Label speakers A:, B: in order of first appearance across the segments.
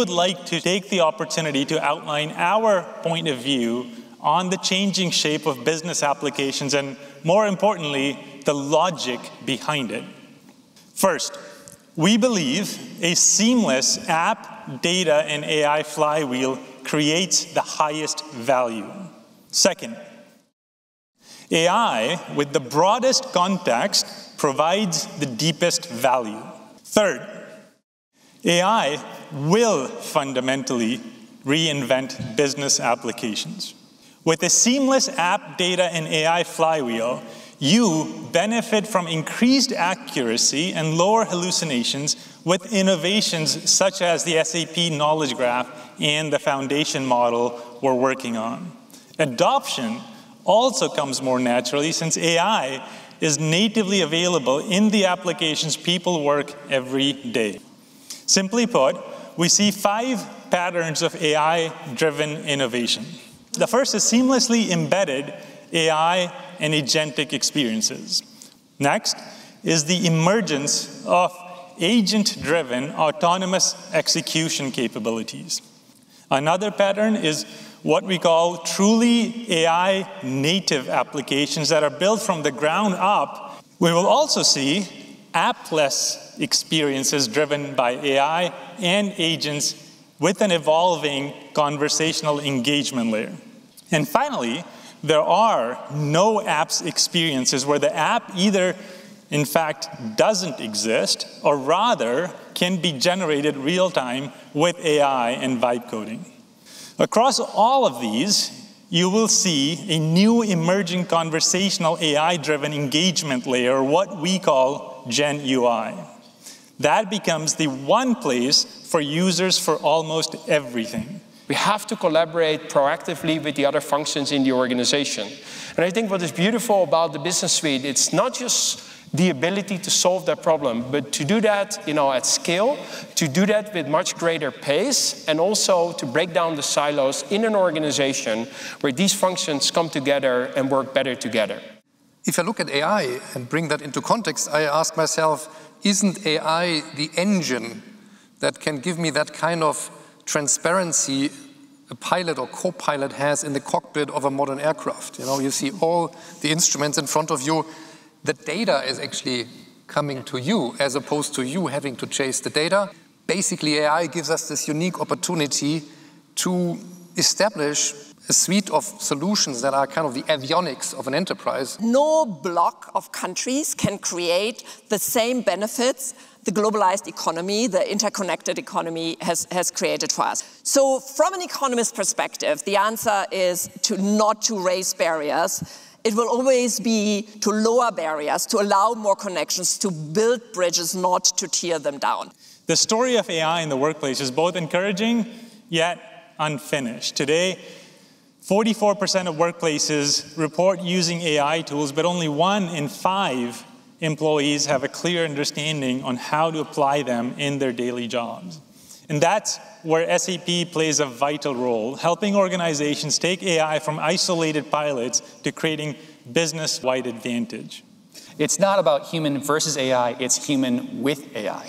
A: would like to take the opportunity to outline our point of view on the changing shape of business applications and, more importantly, the logic behind it. First, we believe a seamless app, data, and AI flywheel creates the highest value. Second, AI with the broadest context provides the deepest value. Third, AI will fundamentally reinvent business applications. With a seamless app, data, and AI flywheel, you benefit from increased accuracy and lower hallucinations with innovations such as the SAP Knowledge Graph and the foundation model we're working on. Adoption also comes more naturally since AI is natively available in the applications people work every day. Simply put, we see 5 patterns of AI-driven innovation. The first is seamlessly embedded AI and agentic experiences. Next is the emergence of agent-driven autonomous execution capabilities. Another pattern is what we call truly AI-native applications that are built from the ground up. We will also see app-less experiences driven by AI and agents with an evolving conversational engagement layer. And finally, there are no apps experiences where the app either, in fact, doesn't exist, or rather can be generated real-time with AI and vibe coding. Across all of these, you will see a new emerging conversational AI-driven engagement layer, what we call Gen UI. That becomes the one place for users for almost everything.
B: We have to collaborate proactively with the other functions in the organization. And I think what is beautiful about the Business Suite, it's not just the ability to solve that problem, but to do that, at scale, to do that with much greater pace, and also to break down the silos in an organization where these functions come together and work better together.
C: If I look at AI and bring that into context, I ask myself, isn't AI the engine that can give me that kind of transparency a pilot or co-pilot has in the cockpit of a modern aircraft? You see all the instruments in front of you. The data is actually coming to you as opposed to you having to chase the data. Basically, AI gives us this unique opportunity to establish a suite of solutions that are kind of the avionics of an enterprise.
D: No block of countries can create the same benefits the globalized economy, the interconnected economy has created for us. So from an economist perspective, the answer is not to raise barriers. It will always be to lower barriers, to allow more connections, to build bridges, not to tear them down.
A: The story of AI in the workplace is both encouraging, yet unfinished. Today, 44% of workplaces report using AI tools, but only 1 in 5 employees have a clear understanding on how to apply them in their daily jobs. And that's where SAP plays a vital role, helping organizations take AI from isolated pilots to creating business-wide advantage.
E: It's not about human versus AI, it's human with AI.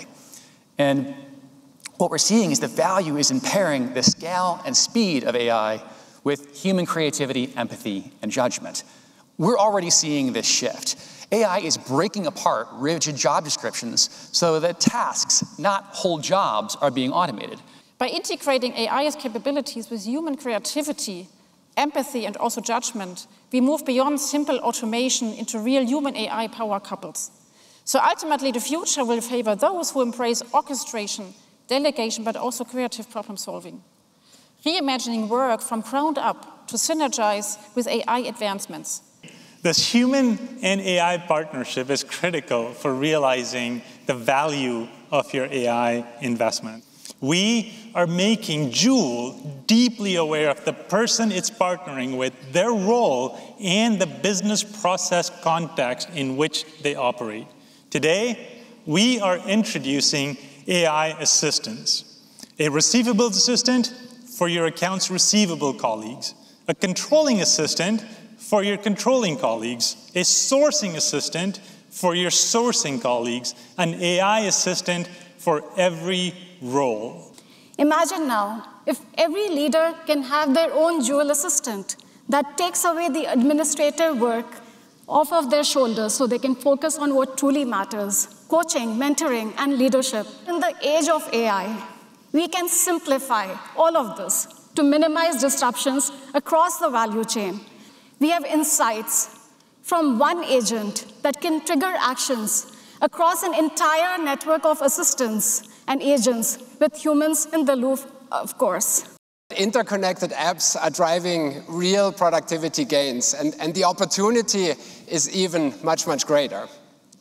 E: And what we're seeing is the value is in pairing the scale and speed of AI with human creativity, empathy, and judgment. We're already seeing this shift. AI is breaking apart rigid job descriptions so that tasks, not whole jobs, are being automated.
F: By integrating AI's capabilities with human creativity, empathy, and also judgment, we move beyond simple automation into real human-AI power couples. So ultimately, the future will favor those who embrace orchestration, delegation, but also creative problem-solving. Reimagining work from ground up to synergize with AI advancements.
A: This human and AI partnership is critical for realizing the value of your AI investment. We are making Joule deeply aware of the person it's partnering with, their role, and the business process context in which they operate. Today, we are introducing AI assistants. A receivables assistant for your accounts receivable colleagues, a controlling assistant for your controlling colleagues, a sourcing assistant for your sourcing colleagues, an AI assistant for every role.
G: Imagine now, if every leader can have their own Joule assistant that takes away the administrative work off of their shoulders so they can focus on what truly matters: coaching, mentoring, and leadership. In the age of AI, we can simplify all of this to minimize disruptions across the value chain. We have insights from one agent that can trigger actions across an entire network of assistants and agents, with humans in the loop, of course.
H: Interconnected apps are driving real productivity gains, and the opportunity is even much, much greater.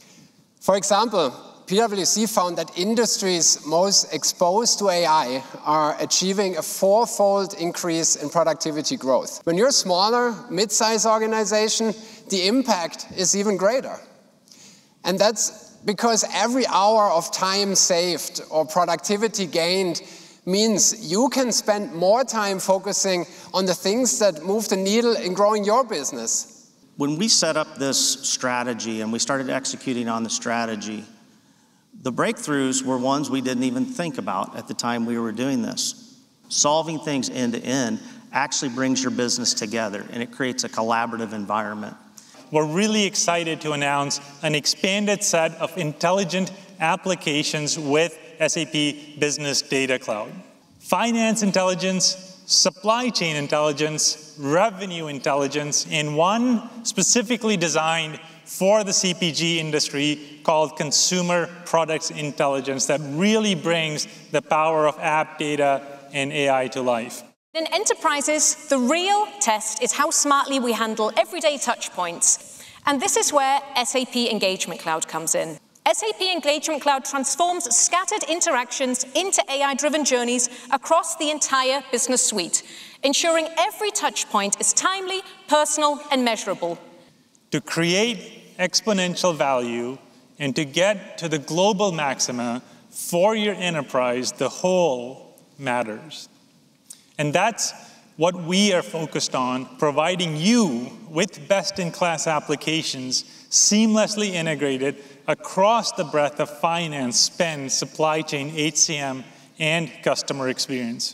H: For example, PwC found that industries most exposed to AI are achieving a 4-fold increase in productivity growth. When you're a smaller, mid-sized organization, the impact is even greater. And that's because every hour of time saved or productivity gained means you can spend more time focusing on the things that move the needle in growing your business.
I: When we set up this strategy and we started executing on the strategy, the breakthroughs were ones we didn't even think about at the time we were doing this. Solving things end to end actually brings your business together, and it creates a collaborative environment.
A: We're really excited to announce an expanded set of intelligent applications with SAP Business Data Cloud. Finance intelligence, supply chain intelligence, revenue intelligence, and one specifically designed for the CPG industry called Consumer Products Intelligence that really brings the power of app data and AI to life.
J: In enterprises, the real test is how smartly we handle everyday touch points. And this is where SAP Engagement Cloud comes in. SAP Engagement Cloud transforms scattered interactions into AI-driven journeys across the entire business suite, ensuring every touch point is timely, personal, and measurable.
A: To create exponential value and to get to the global maxima for your enterprise, the whole matters. And that's what we are focused on, providing you with best-in-class applications seamlessly integrated across the breadth of finance, spend, supply chain, HCM, and customer experience,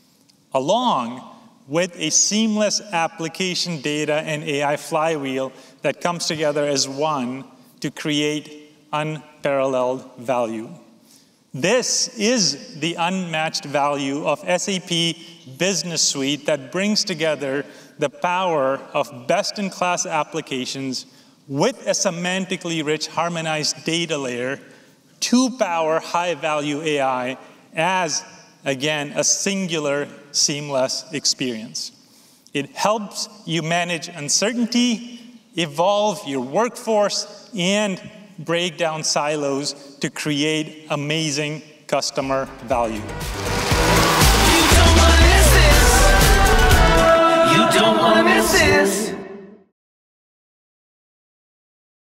A: along with a seamless application data and AI flywheel that comes together as one to create unparalleled value. This is the unmatched value of SAP Business Suite that brings together the power of best-in-class applications with a semantically rich harmonized data layer to power high-value AI as, again, a singular, seamless experience. It helps you manage uncertainty, evolve your workforce, and break down silos to create amazing customer value.
K: You don't want to miss this.